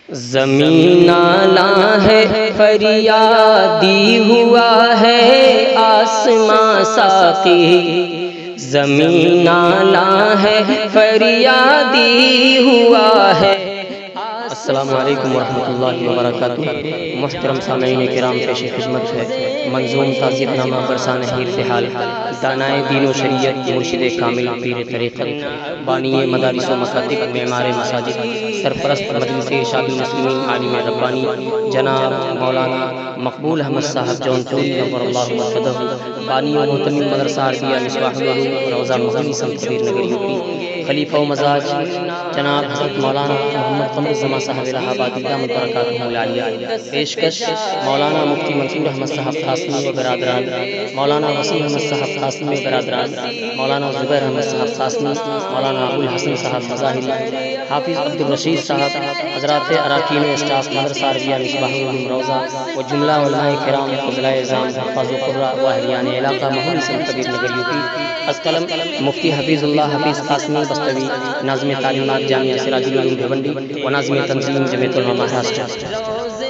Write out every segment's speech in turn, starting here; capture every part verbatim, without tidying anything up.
زمین نالا ہے فریادی ہوا ہے آسماں ساقی، زمین نالا ہے فریادی ہوا ہے۔ السلام علیکم ورحمۃ اللہ وبرکاتہ۔ محترم سامعین کرام، پیش خدمت ہے منظوم تعزیت نامہ برسان ارتحال دانائے دین و شریعت مرشد کامل پیر طریقت بانی مدارس و مکاتب معمار مساجد سرپرست مجلس ارشاد المسلمین عالم ربانی جناب مولانا مقبول احمد صاحب جونپور نور اللہ مرقدہ، بانی و محتمل مدرسہ عربیہ مصباح العلوم روضہ محمدی سمت کبیر نگر یوپی، خلیفہ و مزاج جناب حضرت مولانا محمد قمر الزمان صاحب الہ آبادی دامت برکاتہ العالیہ، پیشکش مولانا مفتی منصور احمد صاحب قاسمی و برادران، مولانا وسیم احمد صاحب قاسمی و برادران، مولانا زبیر احمد صاحب قاسمی، مولانا ابو الحسن صاحب مظاہری، حافظ عبد الرشید صاحب، حضرات اراکین اسٹاف مدرسہ عربیہ مصباح العلوم روضہ و جملہ علماء کرام فضلاء اعظام حفاظ و قراء و اہلیان علاقہ محمدی سمت کبیر نگر یوپی، از قلم مفتی حفیظ اللہ حفیظ قاسمی بستوی، ناظم تعلیمات جامعہ سراج العلوم بھیونڈی و ناظم تنظیم جمعیت علماء مہاراشٹر۔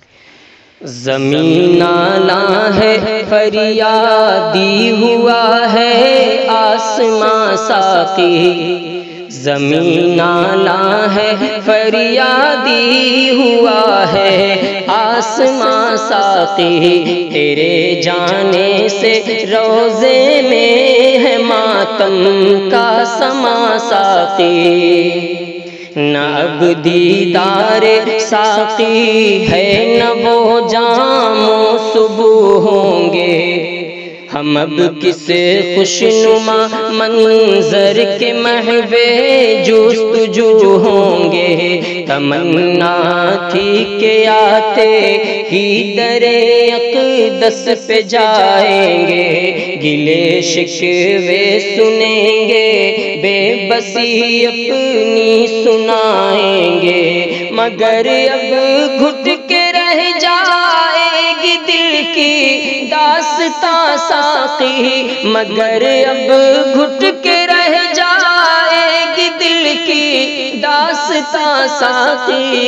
زمین نالا ہے فریادی ہوا ہے آسماں ساقی، زمین نالا ہے فریادی ہوا ہے آسماں ساقی، تیرے جانے سے روزے میں ہے ماتم کا سما ساقی، نہ اب دیدار ساقی ہے نہ وہ جام و صبح ہوں گے، ہم اب کس خوشنما منظر کے محوے جستجو ہوں گے، تمنا تھی کہ آتے ہی در اقدس پہ جائیں گے، گلے شکوے سنیں گے بے بسی اپنی سنائیں گے، مگر اب گھٹ کے رہ جائے گی دل کی داستاں ساقی، مگر اب گھٹ کے رہ جائے گی دل کی داستاں ساقی،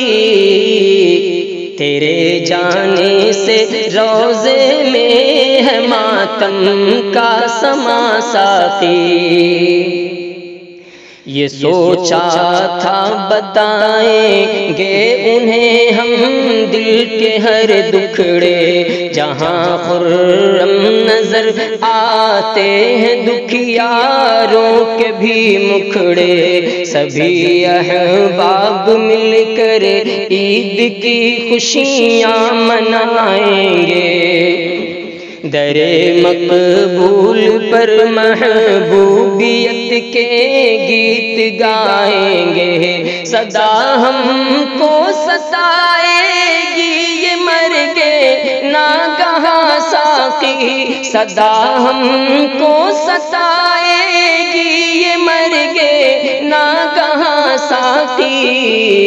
تیرے جانے سے روزے میں ہے ماتم کا سما ساقی، یہ سوچا تھا بتائیں گے انہیں ہم دل کے ہر دکھڑے، جہاں خرم نظر آتے ہیں دکھیاروں کے بھی مکھڑے، سبھی احباب مل کر عید کی خوشیاں منائیں گے، در مقبول پر محبوبیت کے گیت گائیں گے، صدا ہم کو ستائے گی یہ مرگے ناگہاں ساقی، صدا ہم کو ستائے گی یہ مرگے ناگہاں ساقی،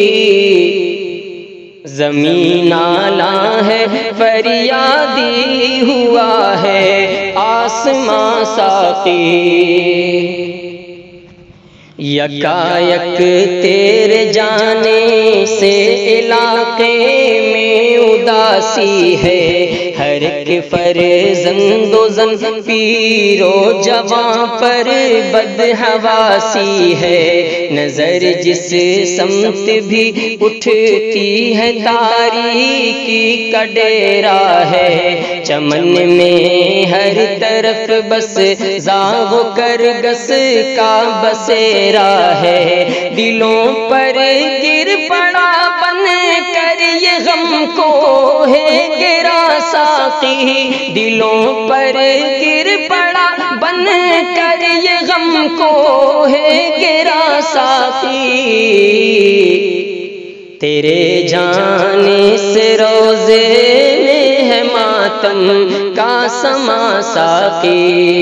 زمین نالا ہے فریادی ہوا ہے آسماں ساقی، یکا یک تیرے جانے سے علاقے میں اداسی ہے، ہر ایک فرزند و زن پیر و جوان پر بدحواسی ہے، نظر جس سمت بھی اٹھتی ہے تاریکی کا ڈیرا ہے، چمن میں ہر طرف بس زاغ و کرگس کا بسیرا ہے، دلوں پر گر پڑا بن کر یہ غم کو ہے گرا ساقی، دلوں پر گر پڑا بن کر یہ غم کو ہے گرا ساقی، تیرے جانے سے روزے میں ہے ماتم کا سما ساقی،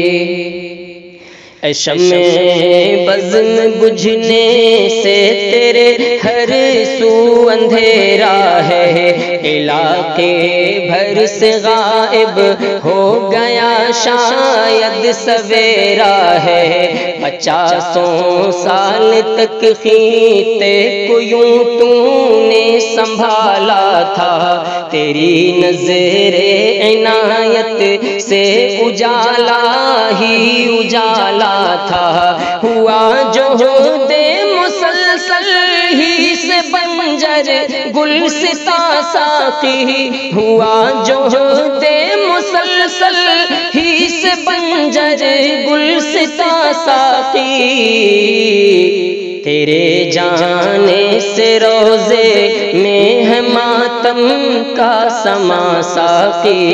اے شمع بزم بجھنے سے تیرے ہر سو اندھیرا ہے، علاقے بھر سے غائب ہو گیا شاید سویرا ہے، پچاسوں سال تک خیتے کو یوں تو نے سنبھالا تھا، تیری نظر عنایت سے اجالا ہی اجالا تھا، ہوا جہد مسلسل ہی سے بنجر گلستہ ساقی، ہوا جہد مسلسل ہی سے بنجر گلستہ ساقی، تیرے جانے سے روزے میں ہے ماتم کا سما ساقی،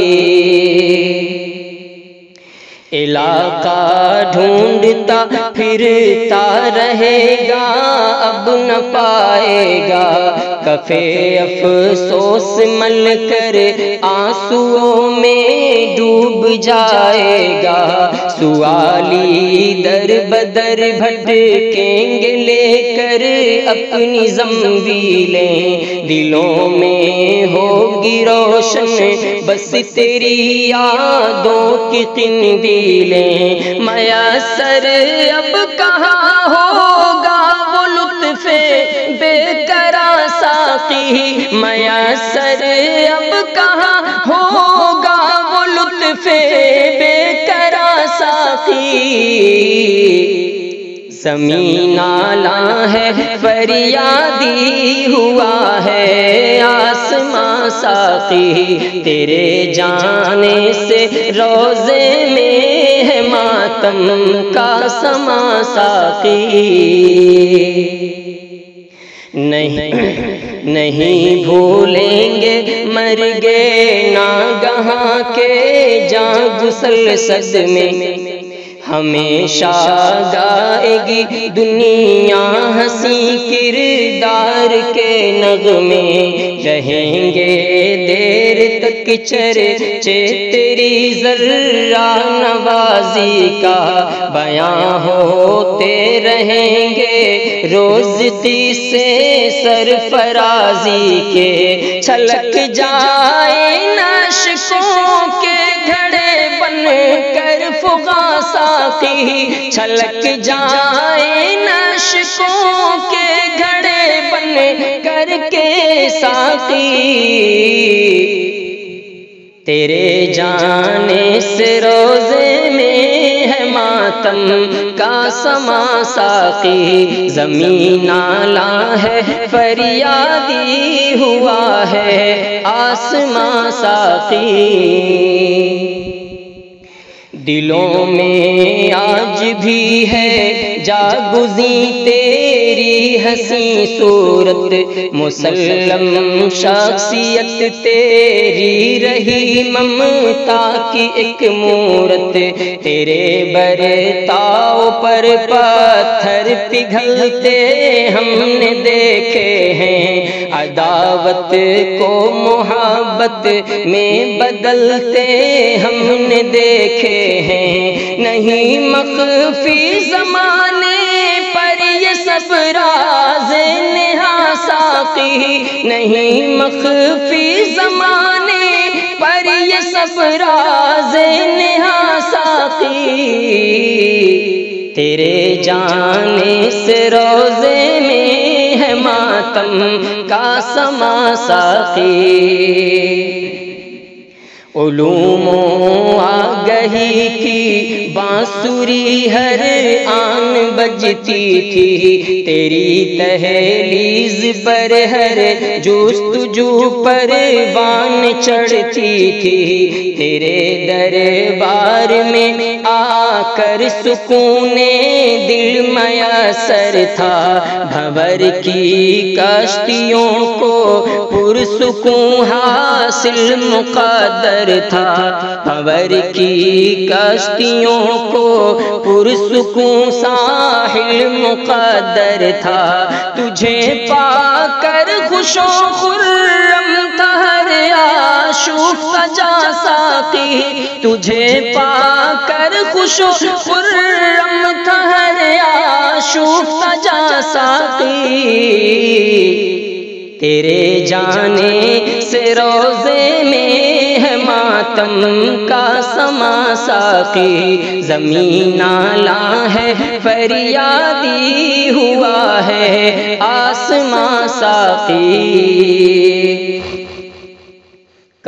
علاقہ ڈھونڈتا پھرتا رہے گا اب نہ پائے گا، کفے افسوس مل کر آنسوؤں میں ڈوب جائے گا، سوالی در بدر بھٹکیں گے لے کر اپنی زنبیلیں، دلوں میں ہوگی روشن بس تیری یادوں کی قندیلیں، میسر اب کہاں ہوگا وہ لطف بے قرار ساقی، میسر اب کہاں ہوگا وہ لطف بے قرار ساقی، زمین نالاں ہے فریادی ہوا ہے آسماں ساقی، تیرے جانے سے روزے میں ہے ماتم کا سما ساقی، نہیں نہیں بھولیں گے مر گئے ناگہاں کے جاں گسل صدمے، ہمیشہ گائے گی دنیا ہنسی کردار کے نغمے، رہیں گے دیر تک چرچے تیری ذرہ نوازی کا، بیاں ہوتے رہیں گے روز قصے سرفرازی کے، چھلک جائے نعشقوں کے گھڑے بن کر فغاں ساقی، چھلک جائے نعشقوں کے گھڑے بن کر کے ساقی، تیرے جانے سے روزے میں ہے ماتم کا سما ساقی، زمین نالاں ہے فریادی ہوا ہے آسماں ساقی، دلوں میں آج بھی ہے جاگزیں تیری حسین صورت، مسلم شخصیت تیری رہی ممتا کی ایک مورت، تیرے برتاؤ پر پتھر پگھلتے ہم نے دیکھے ہیں، عداوت کو محبت میں بدلتے ہم نے دیکھے ہیں، نہیں مخفی زمانے پر یہ سب راز نہا ساقی، نہیں مخفی زمانے پر یہ سب راز نہا ساقی، تیرے جانے سے روزے میں ہے ماتم کا سما ساقی، علوم و آگہی کی بانسری ہر آن بجتی تھی، تیری تہلیز پر ہر جستجو پر وان چڑھتی تھی، تیرے دربار میں آ کر سکون دل میسر تھا، بھور کی کشتیوں کو پرسکون حاصل مقدر تھا، بھور کی کشتیوں کو پرسکون ساحل مقدر تھا، تجھے پا کر خوش و خرم تھا ہر عاشق سجا ساقی، تجھے پا کر خوش و خرم تھا ہر عاشق سجا ساقی، تیرے جانے سے روزے میں ہے ماتم کا سما ساقی، زمین نالاں ہے فریادی ہوا ہے آسماں ساقی۔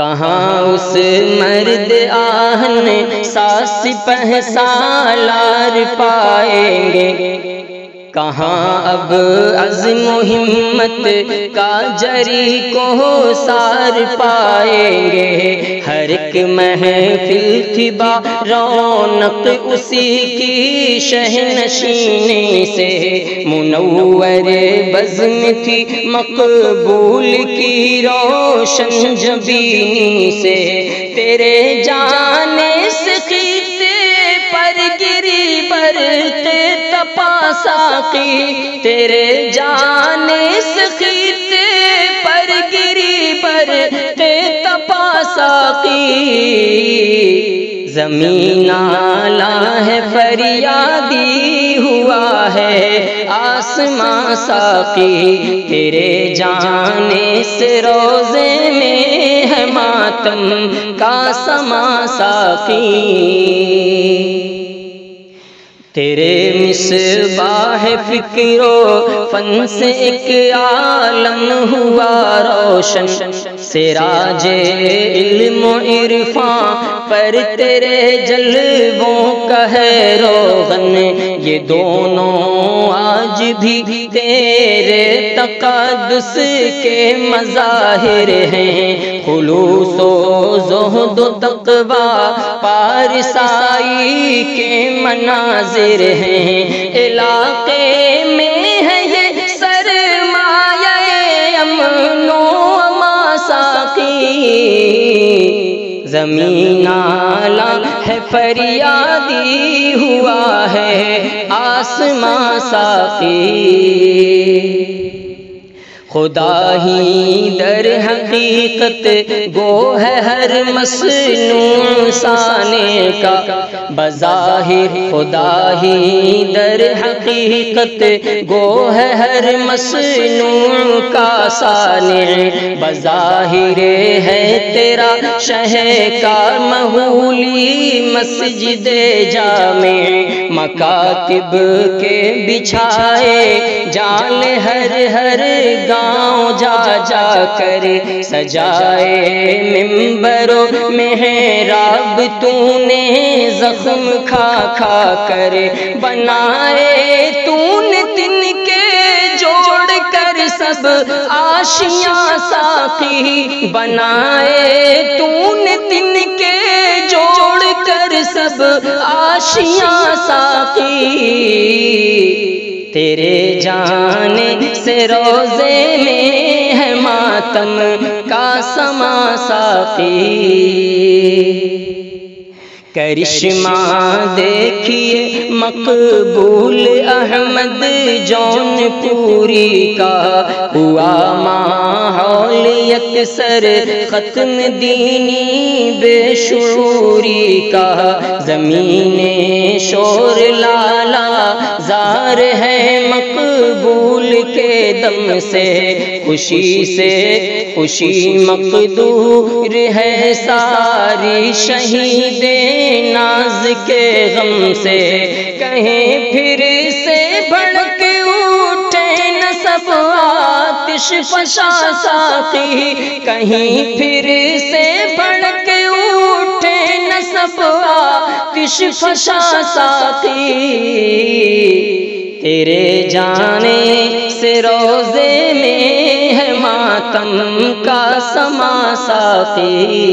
کہاں اس مرد آہن ساس سپہ سالار پائیں گے، کہاں اب عزم و ہمت کا جری کو سار پائیں گے۔ ہر ایک محفل تھی با رونق اسی کی شہنشینی سے، منور بزم تھی مقبول کی روشن جبینی سے، تیرے جانے سے خطے پر گری برق تپا ساقی، تیرے جانے سے خطے پر گری برق تپا ساقی، زمین آلہ ہے فریادی ہوا ہے آسمان ساقی، تیرے جانے سے روزے میں ہے ماتم کا سما ساقی، تیرے مصباح فکر و فن سے ایک عالم ہوا روشن، سراج علم و عرفان پر تیرے جلووں کا ہے روغن، یہ دونوں آج بھی تیرے تقدس کے مظاہر ہیں، خلوص و زہد و تقویٰ پارسائی کے مناظر ہیں، علاقے میں ہے یہ سرمایہ امن و امان ساقی، زمین آلہ ہے فریادی ہوا ہے آسمان ساقی، خدا ہی در حقیقت گو ہے ہر مصنوع سانے کا، بظاہر خدا ہی در حقیقت گو ہے ہر مصنوع کا صانع، بظاہر ہے تیرا شہکار مہولی مسجد جامع، مکاتب کے بچھائے جال ہر ہر گاؤں جا جا کر، سجائے ممبر و محراب تو نے زخم کھا کھا کر، بنائے تو نے تن کے جوڑ کر سب آشیاں ساقی، بنائے تو نے تن کے جوڑ کر سب آشیاں ساقی، تیرے جانے سے روزے میں ہے ماتم کا سما ساقی، کرشمہ دیکھیے مقبول احمد جون پوری کا، ہوا ماحول یکسر ختم دینی بے شعوری کا، زمین شور لالا زار ہے مقبول کے دم سے، خوشی سے خوشی مقدور ہے ساری شہید ناز کے غم سے، کہیں پھر سے بھڑک اٹھے نہ سب آتش فشاں ساقی، کہیں پھر سے بھڑک اٹھے نہ سب آتش فشاں ساقی، تیرے جانے سے روزے میں ہے ماتم کا سما ساقی،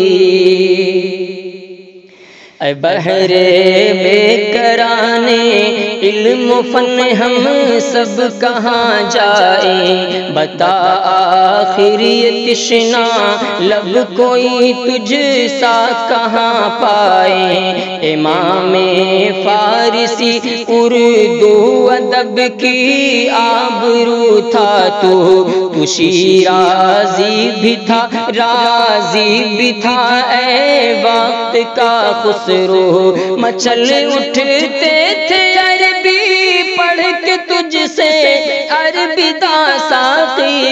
اے بحر بے کرانے علم و فن ہم سب کہاں جائیں، بتا آخر یہ تشنا لب کوئی تجھ سا کہاں پائیں، امام فارسی اردو ادب کی آبرو تھا تو، تو شیرازی بھی تھا رازی بھی تھا، اے وقت کا خسرو مچل اٹھتے تھے عربی پڑھ کے تجھ سے عربی دا ساقی،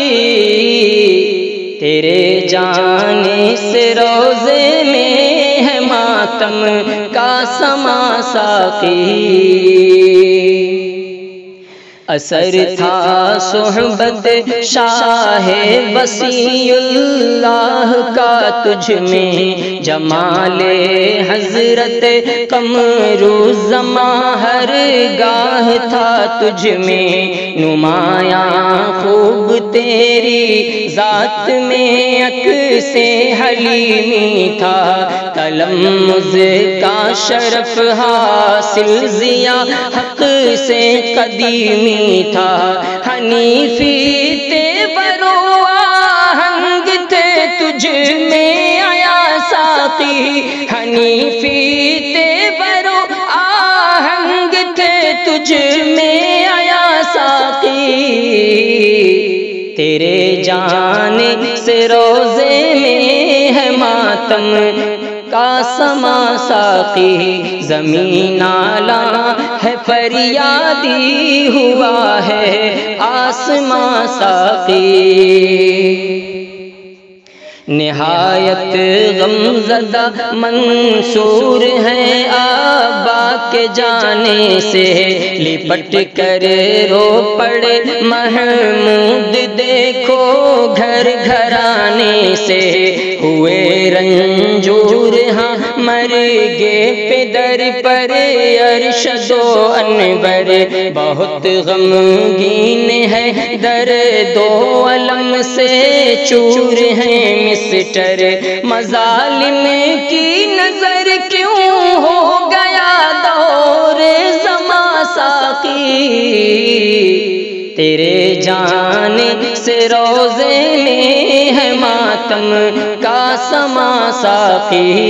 تیرے جانے سے روزے میں ہے ماتم کا سما ساقی، اثر تھا صحبت شاہ وصی اللہ کا تجھ میں، جمال حضرت قمر زماں ہر گاہ تھا تجھ میں، نمایاں خوب تیری ذات میں عکس حلیمی تھا، تلمذ کا شرف حاصل ضیاء حق سے قدیمی تھا، حنیفی تیور و آہنگ تھے تجھ میں آیا ساقی، حنیفی تیور و آہنگ تھے تجھ میں آیا ساقی، تیرے جانے سے روزے میں ہے ماتم کا سما ساقی، زمین نالا ہے فریادی ہوا ہے آسماں ساقی، نہایت غمزدہ منصور ہیں آبا کے جانے سے، لپٹ کر رو پڑے محمود دیکھو گھر گھرانے سے، ہوئے رنجور ہاں مر گے پدر پر ارشد و انور، بہت غمگین ہے درد و علم سے چور ہیں مسٹر، مظالم کی نظر کیوں ہو گیا دور زماں ساقی، تیرے جانے سے روزے میں ہے ماتم کا سما ساقی،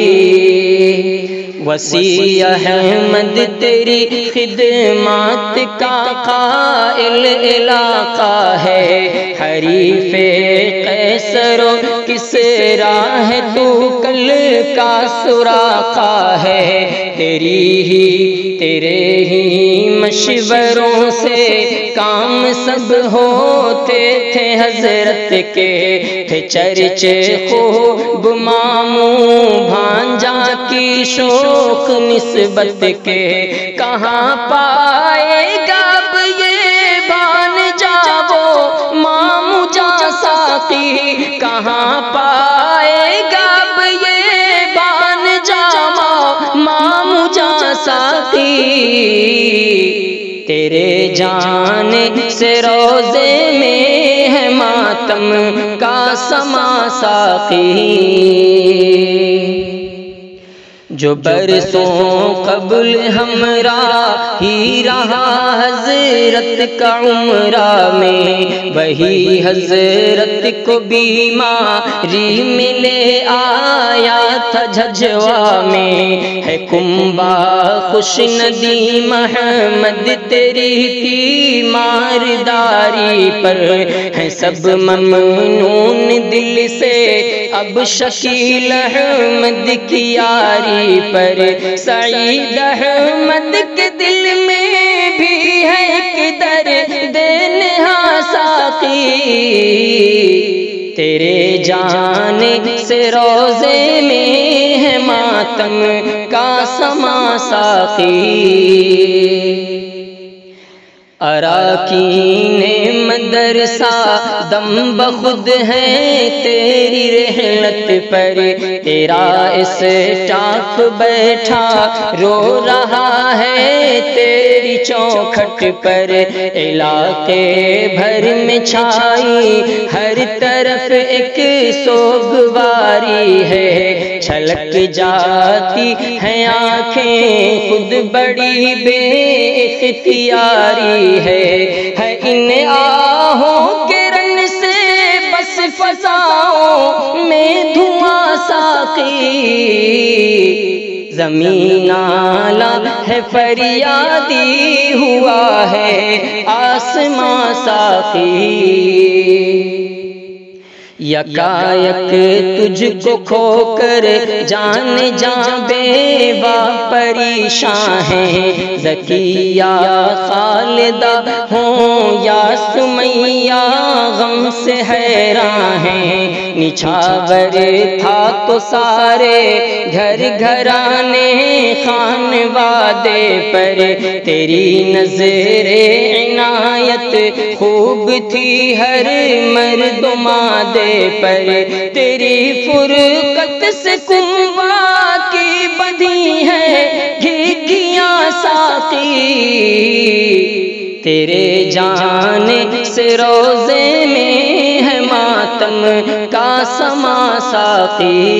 وصی احمد تیری خدمات کا قائل علاقہ ہے، حریف قیصر و کسریٰ ہے تو کل کا سراقہ ہے، تیری ہی تیرے ہی مشوروں سے کام سب ہوتے تھے حضرت کے، تھے چرچے خوب ماموں بھانجا کی شوق نسبت کے، کہاں پائے گا اب یہ بھانجا وہ ماموں جا ساقی، کہاں پائے گا اب یہ بھانجا ماموں جا ساقی، تیرے جانے سے روزے میں ہے ماتم کا سما ساقی، جو برسوں قبل ہمراہ ہی رہا حضرت کا عمرہ میں، وہی حضرت کو بیماری میں لے آیا تھا جھجوا میں، ہے کنبہ خوش ندیم احمد تیری تیمارداری پر، ہے سب ممنون دل سے اب شکیل احمد کی یاری پر، سعید احمد کے دل میں بھی ہے ایک درد نہا ساقی، تیرے جانے سے روزے میں ہے ماتم کا سما ساقی، اراکین مدرسہ دم بخود ہیں تیری رحلت پر، تیرا اسٹاف بیٹھا رو رہا ہے تیری چوکھٹ پر، علاقے بھر میں چھائی ہر طرف ایک سوگواری ہے، چھلک جاتی ہیں آنکھیں خود بڑی بے اختیاری ہے، ہے ان آہوں کے رن سے بس فضاؤں میں دھواں ساقی، زمین آلا ہے فریادی ہوا ہے آسماں ساقی، یکایک تجھ کو کھو کر جان جان بیوہ پریشاں ہیں، زکیہ خالدہ ہوں یا سمیہ غم سے حیراں ہیں، نچھاور تھا تو سارے گھر گھرانے خانوادے پر تیری نظر عنایت خوب تھی ہر مرد و مادے پر تیری فرقت سے کنواں کی بدھی ہے گھیگیاں ساقی تیرے جانے سے روزے میں ہے ماتم کا سما ساقی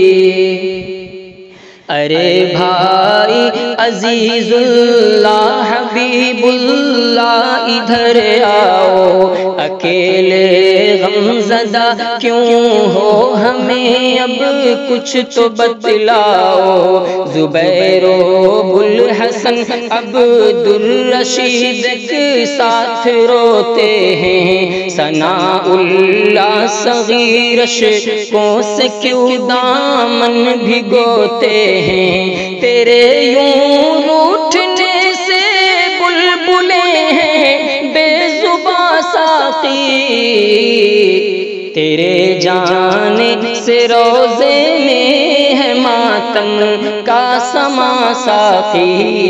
ارے بھائی عزیز اللہ حبیب اللہ ادھر آؤ اکیلے غم زدہ کیوں ہو ہمیں اب کچھ تو بتلاؤ زبیر و بوالحسن عبد الرشید کے ساتھ روتے ہیں ثناء اللہ صغیر اشکوں سے کیوں دامن بھگوتے ہیں تیرے یوں روٹھنے سے بلبلیں ہیں بے زباں ساقی تیرے جانے سے روزے میں ہے ماتم کا سما ساقی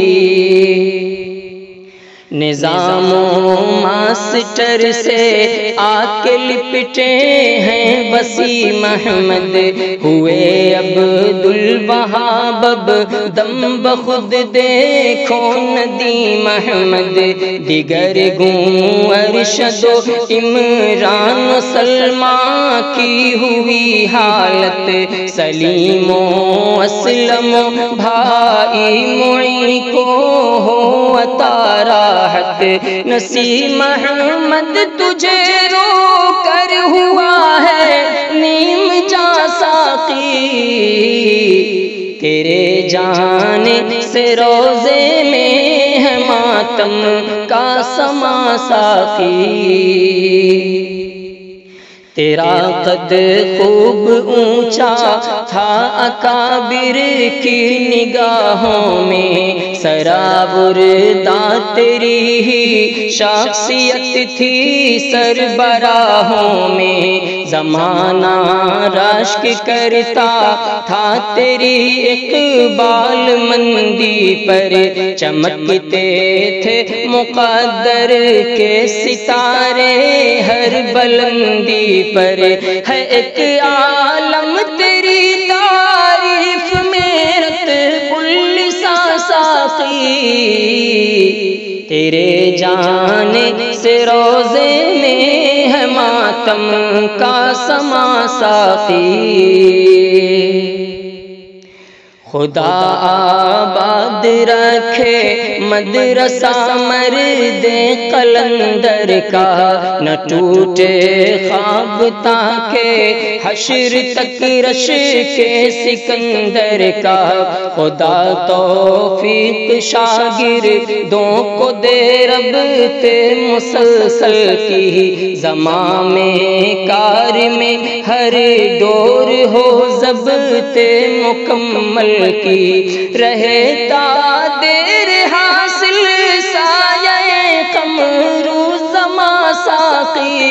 نظام و ماسٹر سے آ کے لپٹے ہیں وسیم احمد ہوئے عبد الوہاب اب دم بخود دیکھو ندیم احمد دیگر گوں ارشد و عمران و سلمہ کی ہوئی حالت سلیم و اسلم و بھائی معی کو ہو عطا نسیم احمد تجھے رو کر ہوا ہے نیم جاں ساقی تیرے جانے سے روزے میں ہے ماتم کا سما ساقی تیرا قد خوب اونچا تھا اکابر کی نگاہوں میں سرابردہ تیری ہی شخصیت تھی سربراہوں میں زمانہ رشک کرتا تھا تیری اقبال مندی پر چمکتے تھے مقدر کے ستارے ہر بلندی پر ہے ایک عالم تیری تعریف میں رت السا ساقی تیرے جانے سے روزے میں ہے ماتم کا سما ساقی خدا آباد رکھے مدرسہ مرد قلندر کا نہ ٹوٹے خواب تاکہ حشر تک رش کے سکندر کا خدا توفیق شاگردوں کو دے ربط مسلسل کی زمان میں کار میں ہر دور ہو ضبط مکمل کی رہے تا دیر حاصل سایہ قمرو زما ساقی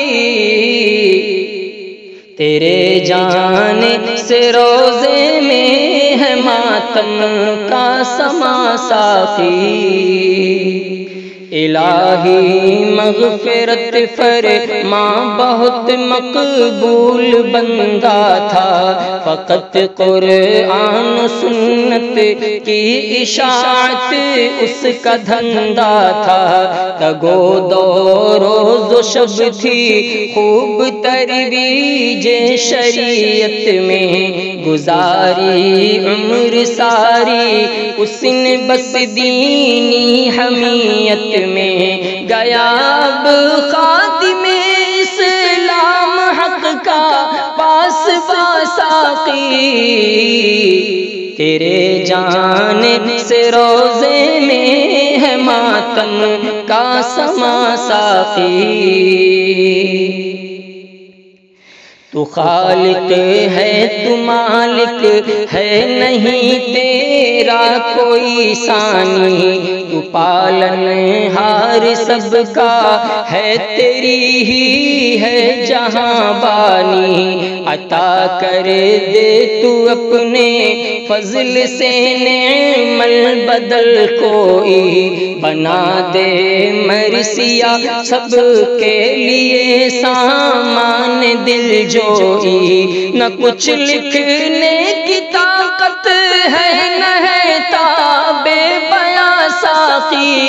تیرے جانے سے روزے میں ہے ماتم کا سما ساقی الہی مغفرت فرما بہت مقبول بندہ تھا فقط قرآن و سنت کی اشاعت اس کا دھندا تھا تگو دو روز و شب تھی خوب ترویج شریعت میں گزاری عمر ساری اس نے بس دینی حمیت میں گیا اب خاتم اسلام حق کا پاس با ساقی تیرے جانے سے روزے میں ہے ماتم کا سما ساقی تو خالق ہے تو مالک ہے نہیں تیرا کوئی ثانی، تو پالن ہار سب کا ہے تیری ہی ہے جہاں بانی، عطا کر دے تو اپنے فضل سے نعم البدل کوئی، بنا دے مرثیہ سب کے لیے سامان دل جوئی، نہ کچھ لکھنے کی طاقت ہے نہ ہے تاب بیاں ساقی،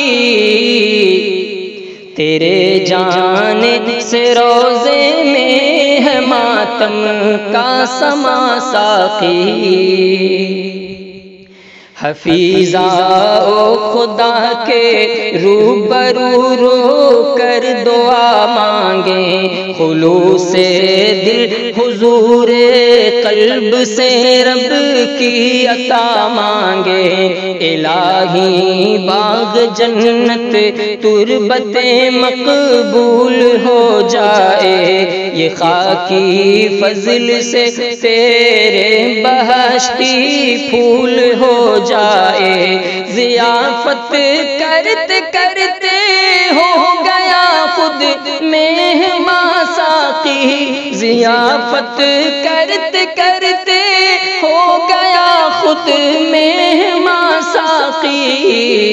تیرے جانے سے روزے میں ہے ماتم کا سما ساقی، حفیظہ او خدا کے روبرو رو کر دعا مانگیں، خلوص دل حضور قلب سے رب کی عطا مانگیں، الہی باغ جنت تربت مقبول ہو جائے، یہ خاکی فضل سے تیرے بہشتی پھول ہو جائے، ضیافت کرتے کرتے ہو گیا خود مہمان ساقی، ضیافت کرتے کرتے ہو گیا خود مہمان ساقی،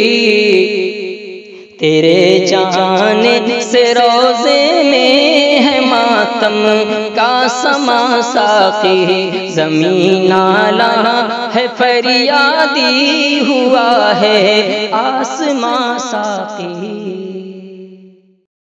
تیرے جانے سے روزے میں ہے ماتم کا سما ساقی، زمین نالہ ہے فریادی ہوا ہے آسمان ساقی۔